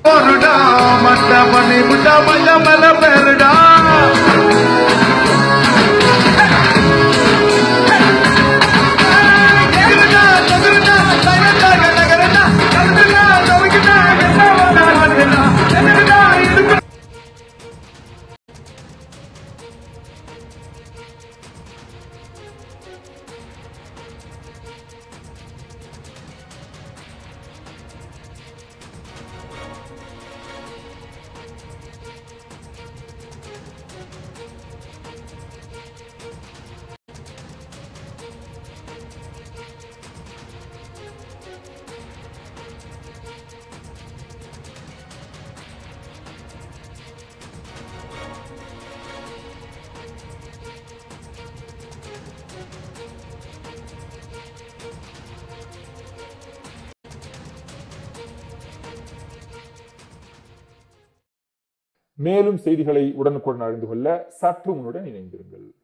போருடா மட்ட பண்ணி முட்டா மஞ்ச மேல பேருடா மேலும் செய்திகளை உடனுக்குடன் அறிந்து கொள்ள சற்று முன்னுடன் இணைந்திருங்கள்.